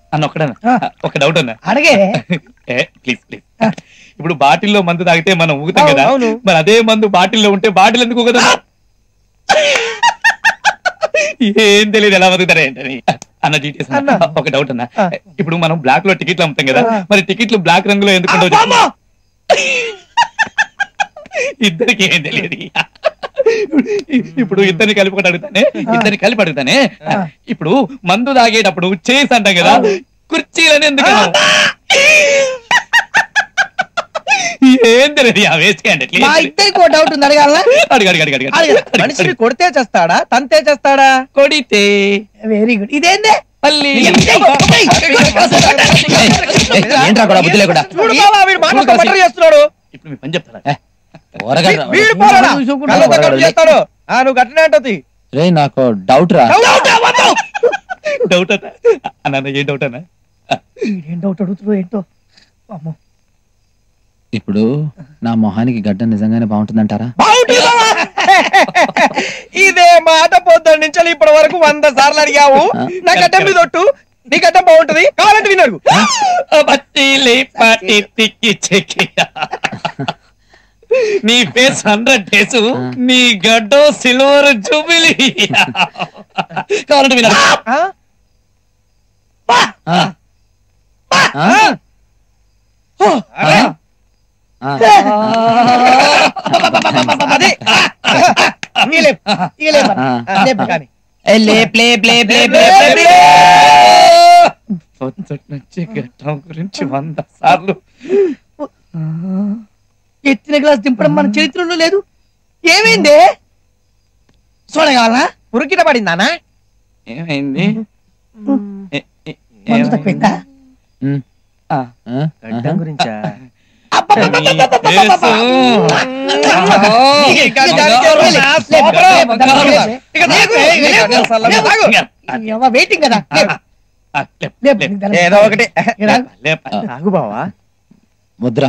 అన్న ఒక్కడన్నా ఒక డౌట్ అన్న అడిగే ప్లీజ్ ప్లీజ్. ఇప్పుడు బాటిల్లో మందు తాగితే మనం ఊగుతాం కదా, మరి అదే మందు బాటిల్లో ఉంటే బాటిల్ ఎందుకు ఊగదా? ఏం తెలియదు ఎలా బతుకుతారా ఏంటని. అన్న డీటెయిల్స్ ఒక డౌట్ అన్న, ఇప్పుడు మనం బ్లాక్ లో టికెట్లు అమ్ముతాం కదా, మరి టికెట్లు బ్లాక్ రంగులో ఎందుకు ఇద్దరికి ఏం తెలియదు. ఇప్పుడు ఇద్దరిని కలిపి అడుగుతానే, ఇప్పుడు మందు తాగేటప్పుడు చేసి అంటాం కదా, కుర్చీలని ఎందుకు ఏం తెలియదు. ఇద్దరికి డౌట్ ఉంది, అడగాల. మనిషిని కొడితే చేస్తాడా తంతే చేస్తాడా? కొడితే. Very good. ఇదేందే మళ్ళీ చేస్తున్నాడు. ఇప్పుడు మీ పని చెప్తారా? చేస్తాడు. నువ్వు గట్టిన అంటది. నాకు డౌట్ రా. డౌట్ అన్న ఏం డౌట్ అన్న? ఏం డౌట్ అడుగుతున్నావు ఏంటో. ఇప్పుడు నా మొహానికి గడ్డ నిజంగానే బాగుంటుందంటారా? ఇదే మాట పొద్దున్న నుంచి ఇప్పటి వరకు 100 సార్లు అడిగావు. నా గడ్డం మీద ఒట్టు, నీ గడ్డం బాగుంటది కావాలంటే వినడు. నీ ఫేస్ 100 డేస్, నీ గడ్డం సిల్వర్ జూబిలీ కావాలంటే వినడు. గడ్డం గురించి 100 సార్లు ఎత్తిన గ్లాస్ దింపడం మన చరిత్రలో లేదు. ఏమైంది? చూడగలనా? ఉరికిట పడిందానా? ఏమైంది? తక్కువైందా? గడ్డం గురించా? వెయిటింగ్ కదా. ఏదో ఒకటి ఆగు బావా. ముద్ర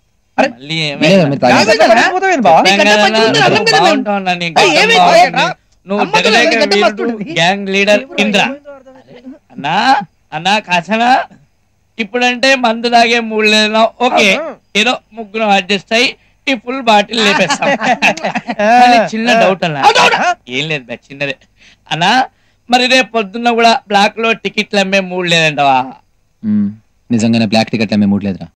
గ్యాంగ్ లీడర్ ఇంద్ర అన్నా. అన్నా కాసనా, ఇప్పుడంటే మందు తాగే 3 లేదు. ఓకే, ఏదో ముగ్గురు అడ్జస్ట్ అయ్యి ఈ ఫుల్ బాటిల్ లేపేస్తాం. చిన్న డౌట్ అన్నా. ఏం లేదు బా, చిన్నదే అన్నా. మరి రేపు పొద్దున్న కూడా బ్లాక్ లో టికెట్లు అమ్మే 3 లేదంటవా? నిజంగానే బ్లాక్ టికెట్లు అమ్మే 3 లేదురా.